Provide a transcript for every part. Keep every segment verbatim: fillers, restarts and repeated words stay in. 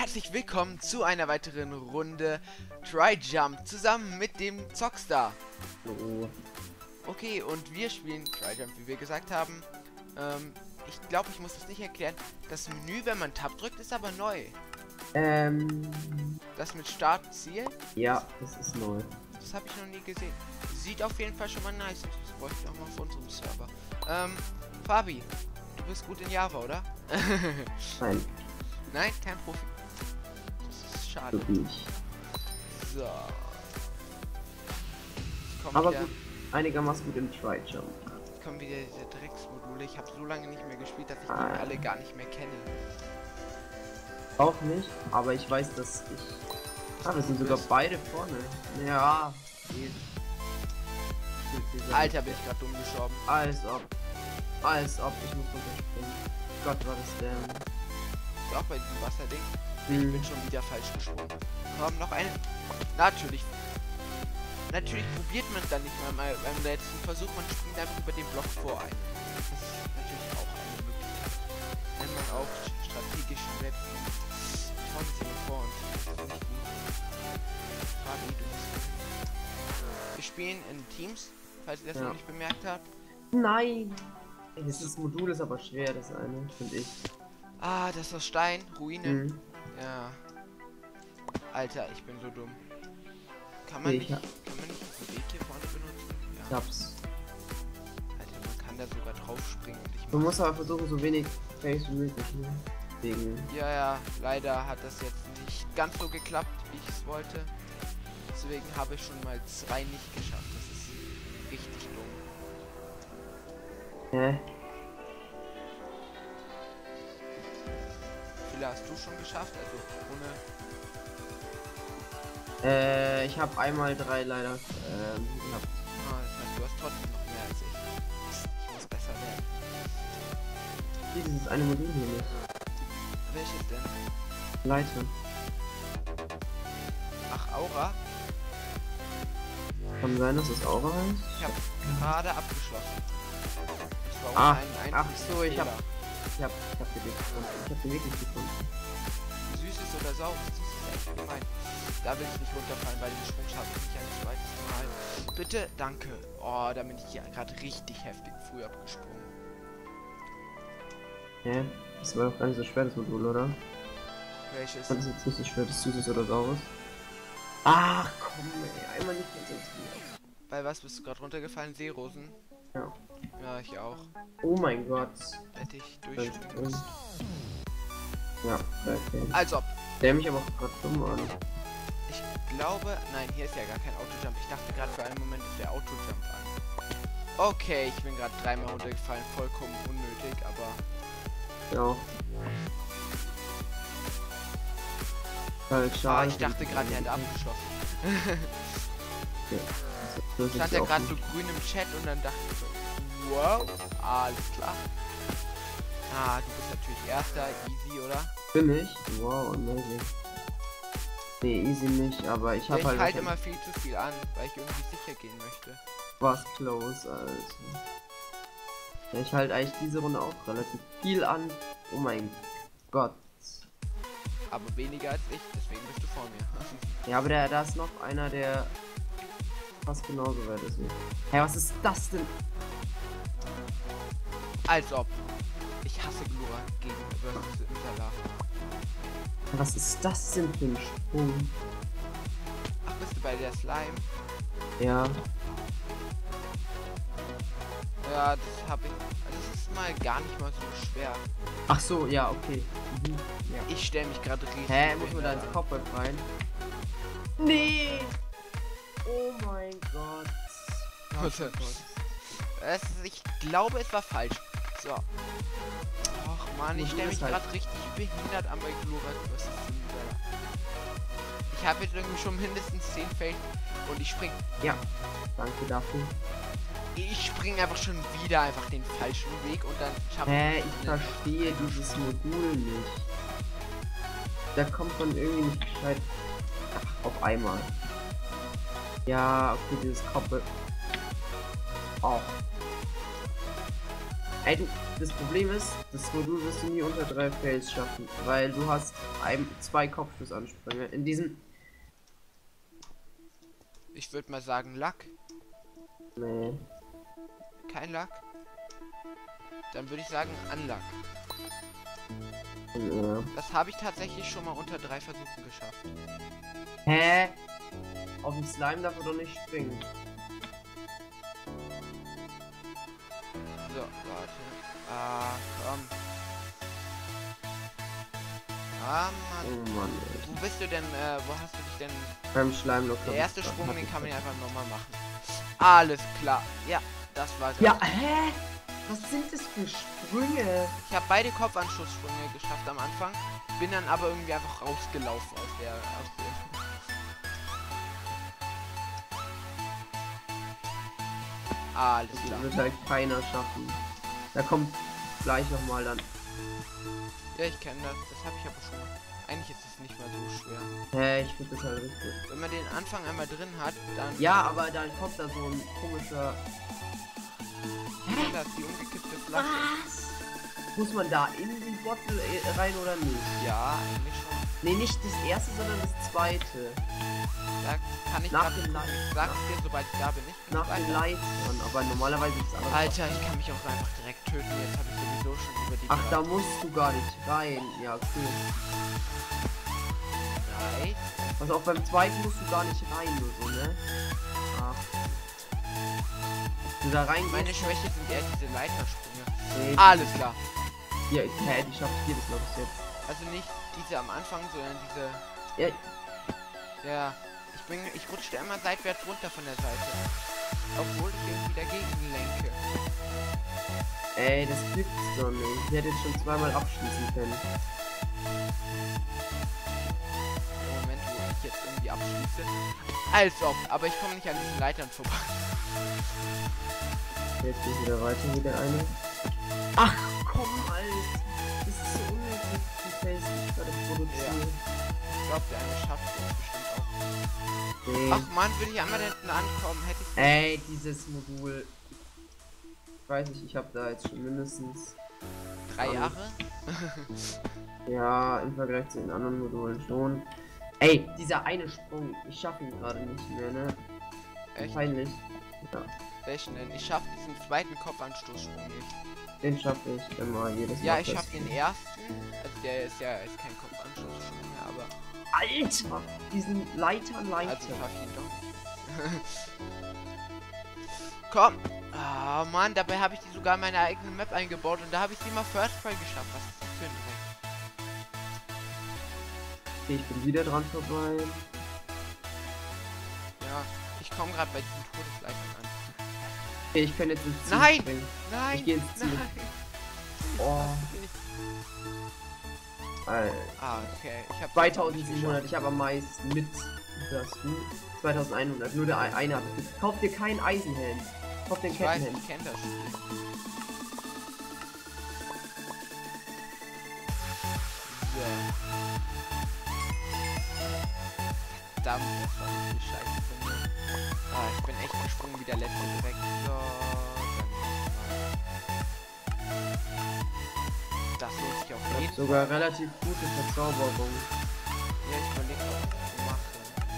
herzlich willkommen zu einer weiteren Runde Try Jump zusammen mit dem Zockstar. Oh. Okay, und wir spielen Try Jump, wie wir gesagt haben. Ähm, ich glaube, ich muss das nicht erklären. Das Menü, wenn man Tab drückt, ist aber neu. Ähm. Das mit Start, Ziel? Ja, das ist neu. Das habe ich noch nie gesehen. Sieht auf jeden Fall schon mal nice aus. Das wollte ich auch mal auf unserem Server. Ähm, Fabi, du bist gut in Java, oder? Nein. Nein, kein Profi. Das ist schade. Nicht. So. Kommt Aber wieder, gut, einigermaßen gut im Try Jump. kommen wieder diese Drecksmodule. Ich habe so lange nicht mehr gespielt, dass ich Ah. die alle gar nicht mehr kenne. Auch nicht, aber ich weiß, dass ich. Ah, wir sind sogar beide vorne. Ja. Geht. Alter, bin ich gerade dumm gestorben. Als ob. Als ob. Ich muss runterspringen. Gott, war das denn? Ist auch bei diesem Wasserding. Ich Hm. bin schon wieder falsch gesprungen. Komm, noch eine. Natürlich. Natürlich probiert man es dann nicht mal mal beim letzten Versuch. Man springt einfach über den Block vor ein. Das ist natürlich auch eine Möglichkeit. Wenn man auch strategisch Web schauen Sie mal vor und das ist nicht gut. Fabi, du musst. Wir spielen in Teams, falls ihr das Ja. noch nicht bemerkt habt. Nein! Ey, das ist- Modul ist aber schwer, das eine, finde ich. Ah, das ist aus Stein, Ruine. Hm. Ja. Alter, ich bin so dumm. Kann man Ich nicht, hab- kann man nicht diesen Weg hier vorne benutzen? Ich Ja. hab's. Alter, man kann da sogar drauf springen und ich Du musst aber versuchen, so wenig Face wie möglich, ne? Wegen. Ja, ja, leider hat das jetzt nicht ganz so geklappt, wie ich es wollte. Deswegen habe ich schon mal zwei nicht geschafft. Das ist richtig dumm. Hä? Wie viele hast du schon geschafft? Also ohne. Äh, ich habe einmal drei leider. Ähm, gehabt. Ah, das heißt, du hast trotzdem noch mehr als ich. Mist, ich muss besser werden. Dieses eine Modul hier nicht. Welches denn? Leiter. Ach, Aura? Kann sein, dass es Aura heißt? Ich habe gerade abgeschlossen. Das war Ah, ohne einen ach einzigen so, ich hab- Fehler. Ich hab, ich hab den Weg gefunden. Ich hab den Weg nicht gefunden. Süßes oder saures, das ist echt gemein. Da will ich nicht runterfallen, bei dem Sprung schaffe ich nicht ein zweites Mal. Bitte, danke. Oh, da bin ich hier gerade richtig heftig früh abgesprungen. Hä? Das war doch gar nicht so schwer, das Modul, oder? Welches? Das ist jetzt nicht so schwer, das Süßes oder Saures. Ach komm, ey, einmal nicht konzentriert. Bei was bist du gerade runtergefallen? Seerosen? Ja. Ja, ich auch. Oh mein Gott. Hätte ich Das durchspringen ist- müssen. Ja, okay. Als ob. Der mich aber auch gerade dumm an. Ich glaube, nein, hier ist ja gar kein Autojump. Ich dachte gerade für einen Moment, ist der Autojump an. Okay, ich bin gerade dreimal runtergefallen. Vollkommen unnötig, aber Ja. Halt, ah, schade. ich dachte gerade, er hat abgeschlossen. Das ist Stand ja auch gerade nicht- so grün im Chat und dann dachte ich so, wow, alles klar. Ah, du bist natürlich Erster, easy, oder? Bin ich? Wow, amazing. Nee, easy nicht, aber ich hab Ich halt, halt immer viel zu viel an, weil ich irgendwie sicher gehen möchte. was close, Alter. Ja, ich halt eigentlich diese Runde auch relativ viel an. Oh mein Gott. Aber weniger als ich, deswegen bist du vor mir. Ja, aber der, da ist noch einer, der fast genauso weit ist. Hä, hey, was ist das denn? Als ob. Ich hasse Glura gegen versus Interlach. Was ist das denn für ein Sprung? Ach, bist du bei der Slime? Ja. Ja, das habe ich. Also es ist mal gar nicht mal so schwer. Ach so, ja, okay. Mhm. Ja. Ich stelle mich gerade richtig. Hä, muss man da behindert ins Cobweb rein? Nee! Oh mein Gott. an. Warte. Es, ich glaube, es war falsch. So. Och man, ich Modul stelle mich ist halt- gerade richtig behindert an bei Glura versus Interlach. Ich habe jetzt irgendwie schon mindestens zehn Fail und ich spring. Ja, danke dafür. Ich spring einfach schon wieder einfach den falschen Weg und dann schaffe Hä, ich verstehe dieses Modul nicht. Da kommt man irgendwie nicht gescheit. Ach, auf einmal. Ja, okay, dieses Koppel. Oh. Ey, du, das Problem ist, das Modul wirst du nie unter drei Fails schaffen, weil du hast ein, zwei Kopfschussansprünge. In diesem... Ich würde mal sagen Lack. Nee. Kein Lack. Dann würde ich sagen Unluck. Ja. Das habe ich tatsächlich schon mal unter drei Versuchen geschafft. Hä? Auf dem Slime darf er doch nicht springen. So, warte. Ah, komm. Ah, Mann. Oh Mann, ey. Wo bist du denn, äh, wo hast du dich denn... Beim Schleimloch. Der erste Sprung, den kann man ja einfach nochmal machen. Alles klar. Ja, das war Ja, hä? Was sind das für Sprünge? Ich habe beide Kopfanschusssprünge geschafft am Anfang. Bin dann aber irgendwie einfach rausgelaufen aus der... Aus der Alles Das klar. wird halt keiner schaffen. Da kommt gleich nochmal dann. Ja, ich kenne das. Das habe ich aber schon mal. Eigentlich ist es nicht mal so schwer. Hä, ich finde das halt richtig. Wenn man den Anfang einmal drin hat, dann... Ja, aber dann kommt da so ein komischer... Ich kenn das, die umgekippte Flasche. Muss man da in die Bottle äh, rein oder nicht? Ja, eigentlich schon. Nee, nicht das erste, sondern das zweite. Da kann ich Nach grad- dem Leit- ich sag's dir, sobald ich da bin. Ich Nach den Leitern, aber normalerweise ist es anders. Alter, ich kann mich auch einfach direkt töten. Jetzt habe ich sowieso schon über die... Ach, da musst du gar nicht rein. Ja, okay. drei. Also auch beim zweiten musst du gar nicht rein, nur so, ne? Ach. Du da rein Meine Schwäche sind eher diese Leitersprünge. Nee, Alles klar. hier, hä, die schafft jedes Mal bis jetzt. Also nicht diese am Anfang, sondern diese... Ja, Ja, ich bin, ich rutschte immer seitwärts runter von der Seite. Obwohl ich irgendwie dagegen lenke. ey, das gibt's doch nicht. Ich hätte jetzt schon zweimal abschließen können. Im Moment, wo ich jetzt irgendwie abschließe. Als ob, aber ich komme nicht an diesen Leitern vorbei. Jetzt geht wieder weiter, wieder eine. Ach, komm, Alter. Das ist so unnötig, die Face, die ich gerade produziere. Ich glaube, der eine schafft es bestimmt auch. Nee. Ach man, würde ich einmal hinten ankommen, hätte ich... Ey, dieses Modul. Ich weiß nicht, ich habe da jetzt schon mindestens... Drei ähm, Jahre? Ja, im Vergleich zu den anderen Modulen schon. Ey, dieser eine Sprung, ich schaffe ihn gerade nicht mehr, ne? Echt? Peinlich. Ja, Welchen denn? Ich schaffe diesen zweiten Kopfanstoßsprung nicht. den schaffe ich immer jedes Mal. Ja, ich fest. schaffe den ersten. Also der ist ja ist kein Kopfanstoßsprung mehr, aber... Alter! Diesen Leiter, Leiter. Also schaffe ich ihn doch. Komm! Ah, Mann, dabei habe ich die sogar in meine eigene Map eingebaut und da habe ich sie mal First Try geschafft. Was ist das für ein Dreck? Okay, ich bin wieder dran vorbei. Ja, ich komme gerade bei diesen Todesleitern an. Okay, ich kann jetzt ins Ziel Nein! springen. Nein! Ich geh ins Ziel. Nein! Oh, Alter. Ah, okay. Ich habe zweitausendsiebenhundert, ich habe am meisten mit. Das du? zweitausendeinhundert, nur der eine hat. Kauf dir keinen Eisenhelm. Kauf den Ich weiß, Kettenhelm. ich kenne das Spiel. So. Verdammt, das war richtig scheiße von mir. Ah, ich bin echt gesprungen wie der letzte direkt. So, dann das lohnt sich auf Ich jeden hab sogar relativ gute Verzauberung. Ja, ich überlege, was ich so mache.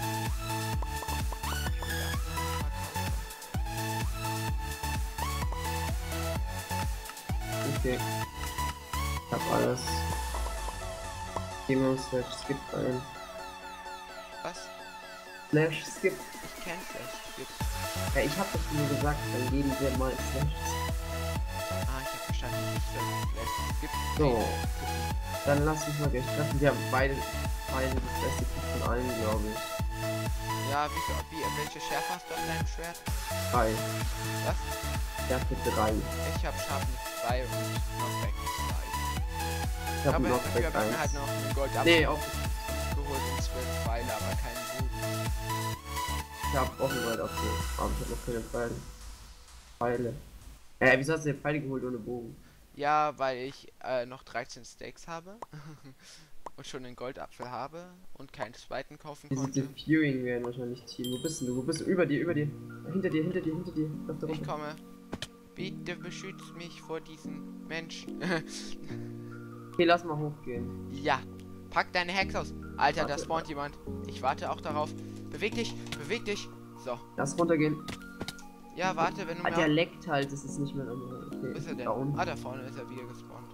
Okay. Ich hab alles. Gehen wir uns Slash Skip ein. Was? Slash Skip. Ich kenn's echt. Jetzt. Ja, ich hab das nur gesagt, dann geben wir mal Slash Skip. Ah, ich hab verstanden. Ich soll vielleicht gibt. So. Dann lass uns mal gleich treffen. Wir haben beide, beide das beste Kick von allen, glaube ich. Ja, wie, viel- wie welche Schärfe hast du an deinem Schwert? Drei. Was? Stärke drei. Ich hab Schaden zwei und Knockback zwei. Ich hab Aber noch dafür Back hab ich mir halt eins. noch einen Gold ab Nee, auch. geholt und zwölf Pfeile, aber keinen Bogen. Ich hab auch einen Gold abgeholt. Aber ich hab noch keine Pfeile. Pfeile. Äh, wieso hast du dir Pfeile geholt ohne Bogen? Ja, weil ich äh, noch dreizehn Steaks habe und schon einen Goldapfel habe und keinen zweiten kaufen Diese konnte. Diffusing werden wahrscheinlich ziehen. Wo bist denn du? Wo bist du? Über dir, über dir. Hinter dir, hinter dir, hinter dir. Lauf da Ich runter. komme. Bitte beschützt mich vor diesen Menschen. Okay, lass mal hochgehen. Ja. Pack deine Hex aus. Alter, Warte, da spawnt jemand. Ich warte auch darauf. Beweg dich, beweg dich. So. Lass runtergehen. Ja, warte, wenn du Ah, mir... der leckt halt, das ist nicht mehr normal. Okay. Wo ist er denn? Da unten. Ah, da vorne ist er wieder gespawnt.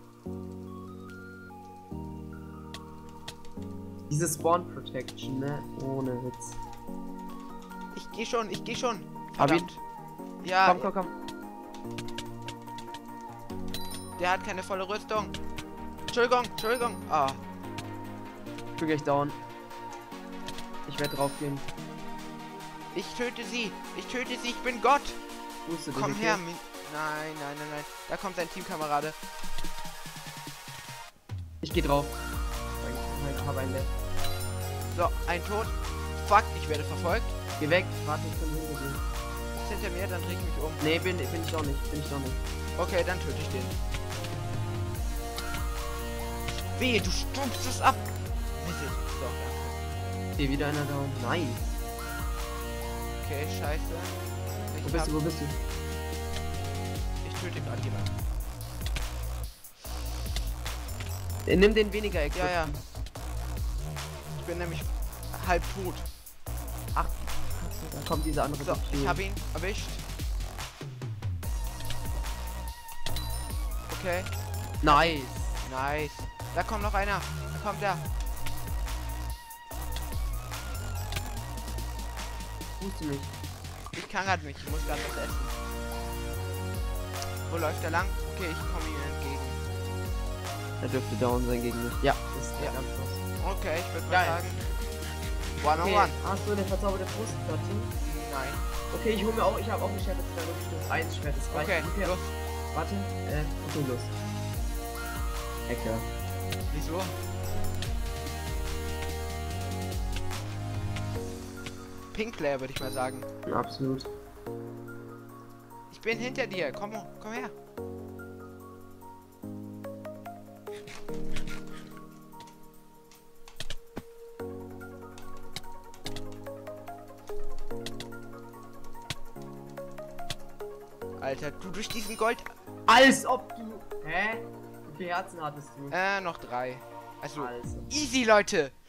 Diese Spawn Protection, ne? Ohne Witz. Ich geh schon, ich geh schon. Hab ihn. Verdammt. Ja, Komm, komm, komm. der hat keine volle Rüstung. Entschuldigung, Entschuldigung. Ah, Ich bin gleich down. Ich werde drauf gehen. ich töte sie. Ich töte sie, ich bin Gott. Wusste Komm her. Mi- Nein, nein, nein, nein. Da kommt sein Teamkamerade. Ich geh drauf. Ich habe einen Left. So, ein Tod. Fuck, ich werde verfolgt. Geh weg. Warte, ich bin hinter dir. Ist hinter mir, dann dreh ich mich um. Nee, bin, bin ich doch nicht. Bin ich doch nicht. Okay, dann töte ich den. Wehe, du stumpfst es ab. Mist. So, danke. Hier wieder einer down. Nein. Okay, scheiße. Ich, Wo bist hab, du? Wo bist du? ich töte gerade jemanden. Äh, Nimm den weniger Equip. Ja, ja. Ich bin nämlich halb tot. Ach, da kommt dieser andere. So, Typ. ich habe ihn erwischt. Okay, Nice. nice. Da kommt noch einer. Da kommt er. Wusste nicht. Ich kann gerade nicht. Ich muss gerade was essen. Wo läuft er lang? Okay, ich komme ihm entgegen. Er dürfte down sein gegen mich. Ja, das ist Ja. ja ganz was. Okay, ich würde mal Geil. sagen. One on Okay, one. hast du eine verzauberte Brustplatte? Nein. Okay, ich hole mir auch, ich habe auch ein Schwert, das zwei Rückstoß. Eins Schwert, das reicht. Okay, los. Warte, äh, okay, los. Hacker. Wieso? Pinkplayer würde ich mal sagen. Absolut. Ich bin hinter dir. Komm, komm her. Alter, du durch diesen Gold... Als ob du. Hä? Wie viele Herzen hattest du? Äh, noch drei. Also, Also. easy, Leute.